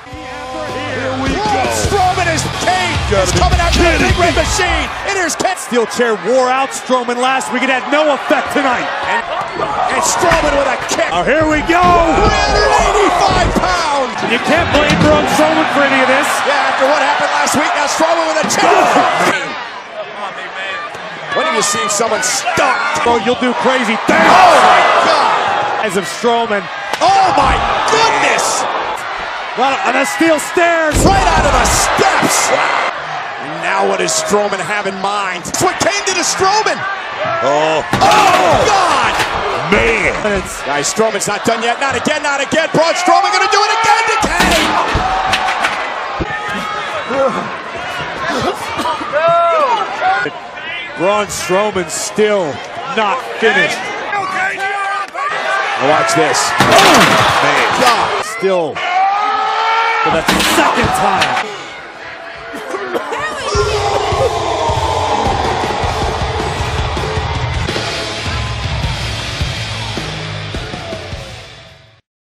Here we go. Strowman is Kane. He's coming out to the big red machine. And here's Kane. Steel chair wore out Strowman last week. It had no effect tonight. And Strowman with a kick. Oh, here we go. 385 pounds. You can't blame Braun Strowman for any of this. Yeah, after what happened last week, now Strowman with a kick. When have you seen someone stuck? Oh, you'll do crazy things. Oh my God. As of Strowman. Oh my goodness. On the steel stairs. Right out of the steps. Wow. And now what does Strowman have in mind? That's what came to the Strowman. Oh God. Man. Guys, Strowman's not done yet. Not again, not again. Braun Strowman gonna do it again to Kane. Braun Strowman still not finished. Watch this. Man. God. Still for the second time.